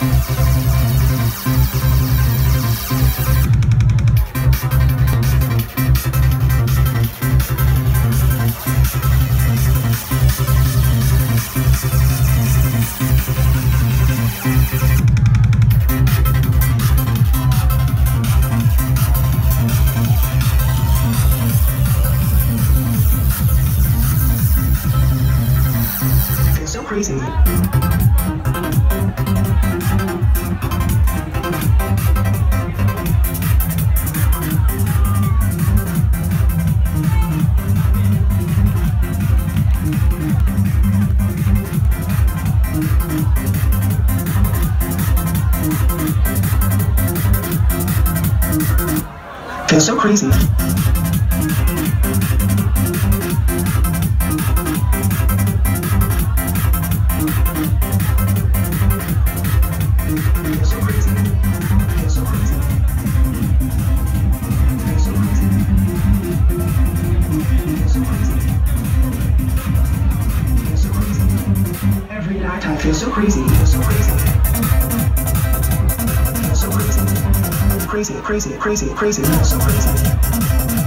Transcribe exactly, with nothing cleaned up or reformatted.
Crazy. Feels so crazy. Every night I feel so crazy, feel so crazy, feel so crazy, crazy, crazy, crazy, crazy, feel so crazy.